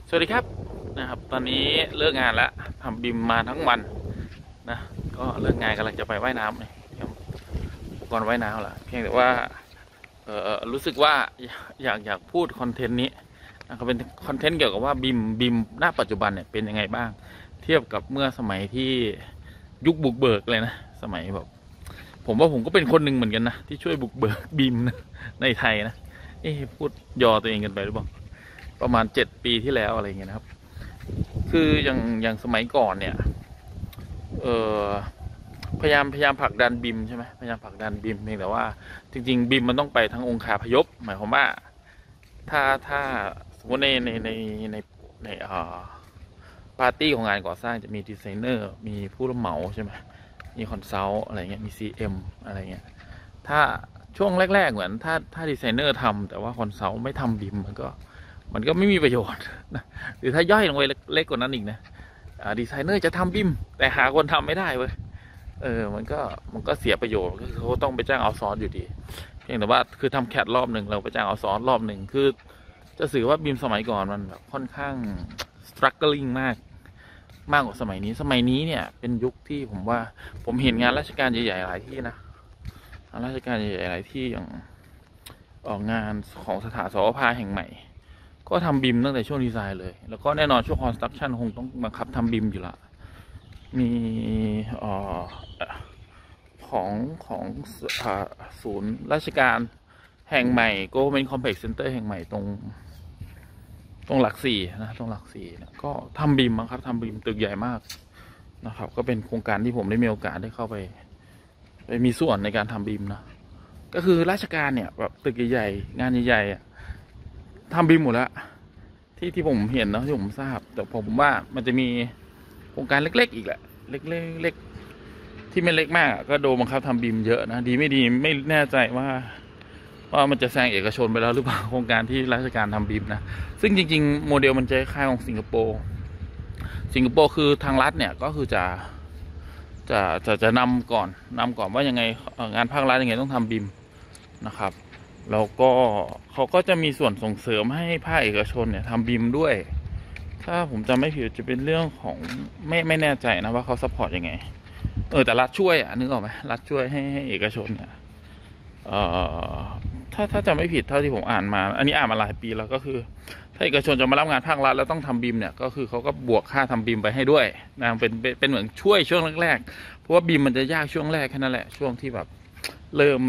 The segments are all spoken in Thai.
สวัสดีครับนะครับตอนนี้เลิกงานแล้วทำบิมมาทั้งวันนะก็เลิกงานกำลังจะไปว่ายน้ำเลยเตรียมอุปกรณ์ว่ายน้ำละเพียงแต่ว่ารู้สึกว่าอยากพูดคอนเทนต์นี้นะครับเป็นคอนเทนต์เกี่ยวกับว่าบิมณปัจจุบันเนี่ยเป็นยังไงบ้างเทียบกับเมื่อสมัยที่ยุคบุกเบิกเลยนะสมัยแบบผมว่าผมก็เป็นคนหนึ่งเหมือนกันนะที่ช่วยบุกเบิกบิมนะในไทยนะพูดยอตัวเองกันไปหรือเปล่าประมาณ7 ปีที่แล้วอะไรเงี้ยนะครับคืออย่างสมัยก่อนเนี่ยเออพยายามผลักดันบิมใช่ไหมพยายามผลักดันบิมเพียงแต่ว่าจริงๆบิมมันต้องไปทั้งองคาพยพหมายความว่าถ้าสมมติในปาร์ตี้ของงานก่อสร้างจะมีดีไซเนอร์มีผู้รับเหมาใช่ไหมมีคอนซัลท์อะไรเงี้ยมี CM อะไรเงี้ยถ้าช่วงแรกๆเหมือนถ้าดีไซเนอร์ทำแต่ว่าคอนซัลท์ไม่ทำบิมมันก็ไม่มีประโยชน์นะหรือถ้าย่อยลงไปเล็กกว่านั้นอีกนะดีไซเนอร์จะทำบิมแต่หาคนทำไม่ได้เว้ยมันก็เสียประโยชน์ก็คือเขาต้องไปจ้างเอาซอร์สอยู่ดีเพียงแต่ว่าคือทำแคดรอบหนึ่งเราไปจ้างเอาซอร์สรอบหนึ่งคือจะสื่อว่าบิมสมัยก่อนมันแบบค่อนข้างสตรัคเกอร์ลิงมากกว่าสมัยนี้เนี่ยเป็นยุคที่ผมว่าผมเห็นงานราชการใหญ่ๆหลายที่นะงานราชการใหญ่ๆหลายที่อย่างออกงานของสถานสวภาแห่งใหม่ก็ทำบิมตั้งแต่ช่วงดีไซน์เลยแล้วก็แน่นอนช่วงคอนสตรักชั่นคงต้องบังคับทำบิมอยู่ละมีของศูนย์ราชการแห่งใหม่ Government Complex Center แห่งใหม่ตรงหลักสี่นะตรงหลักสี่นะก็ทำบิมครับทำบิมตึกใหญ่มากนะครับก็เป็นโครงการที่ผมได้มีโอกาสได้เข้าไปมีส่วนในการทำบิมนะก็คือราชการเนี่ยแบบตึกใหญ่ๆงานใหญ่ๆทำบิมหมดแล้วที่ผมเห็นนะที่ผมทราบแต่ผมว่ามันจะมีโครงการเล็กๆอีกแหละเล็กที่ไม่เล็กมากก็โดนบังคับทำบิมเยอะนะดีไม่ดีไม่แน่ใจว่ามันจะแซงเอกชนไปแล้วหรือเปล่าโครงการที่ราชการทำบิมนะซึ่งจริงๆโมเดลมันจะคล้ายของสิงคโปร์คือทางรัฐเนี่ยก็คือจะนำก่อนว่ายังไงงานภาครัฐยังไงต้องทำบิมนะครับแล้วก็เขาก็จะมีส่วนส่งเสริมให้ภาคเอกชนเนี่ยทำบิมด้วยถ้าผมจำไม่ผิดจะเป็นเรื่องของไม่แน่ใจนะว่าเขาซัพพอร์ตยังไงแต่รัฐช่วยนึกออกไหมรัฐช่วยให้เอกชนเนี่ยถ้าจำไม่ผิดเท่าที่ผมอ่านมาอันนี้อ่านมาหลายปีแล้วก็คือถ้าเอกชนจะมารับงานภาครัฐแล้วต้องทำบิมเนี่ยก็คือเขาก็บวกค่าทำบิมไปให้ด้วยนะเป็นเหมือนช่วยช่วงแรกๆเพราะว่าบิมมันจะยากช่วงแรกแค่นั้นแหละช่วงที่แบบเริ่ม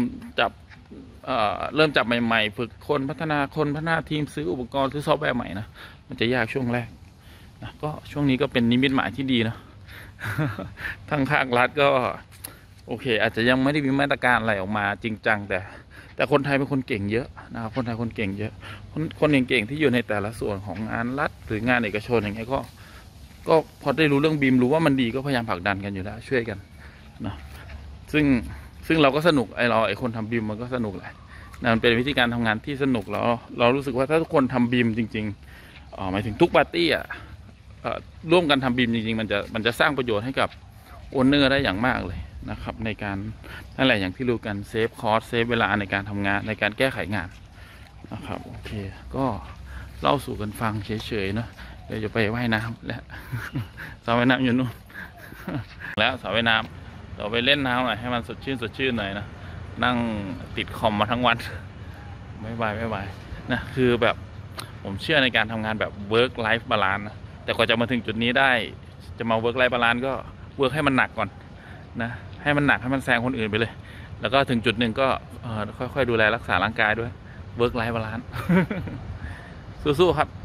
จับใหม่ๆฝึกคนพัฒนาทีมซื้ออุปกรณ์ซื้อซอฟต์แวร์ใหม่นะมันจะยากช่วงแรกนะก็ช่วงนี้ก็เป็นนิมิตหมายที่ดีนะ ทางภาครัฐก็โอเคอาจจะยังไม่ได้มีมาตรการอะไรออกมาจริงจังแต่คนไทยเป็นคนเก่งเยอะนะครับคนไทยคนเก่งเยอะคนเก่งๆที่อยู่ในแต่ละส่วนของงานรัฐหรืองานเอกชนอย่างเงี้ยก็พอได้รู้เรื่องบิมรู้ว่ามันดีก็พยายามผลักดันกันอยู่แล้วช่วยกันนะซึ่งเราก็สนุกไอคนทำบิมมันก็สนุกแหละนะมันเป็นวิธีการทำงานที่สนุกแล้วเรารู้สึกว่าถ้าทุกคนทำบิมจริงๆหมายถึงทุกปาร์ตี้ร่วมกันทำบิมจริงๆมันจะสร้างประโยชน์ให้กับโอนเนอร์ได้อย่างมากเลยนะครับในการนั่นแหละอย่างที่รู้กันเซฟคอสเซฟเวลาในการทำงานในการแก้ไขงานนะครับโอเคก็เล่าสู่กันฟังเฉยๆเนาะเดี๋ยวจะไปว่ายน้ำแล้วสระว่ายน้ำอยู่นู่นแล้วสระว่ายน้ำเราไปเล่นน้ำหน่อยให้มันสดชื่นหน่อยนะนั่งติดคอมมาทั้งวันไม่ไหวนะคือแบบผมเชื่อในการทำงานแบบ work life balance นะแต่กว่าจะมาถึงจุดนี้ได้จะมา work life balance ก็ work ให้มันหนักก่อนนะให้มันหนักให้มันแซงคนอื่นไปเลยแล้วก็ถึงจุดหนึ่งก็ค่อยๆดูแลรักษาร่างกายด้วย work life balance สู้ๆครับ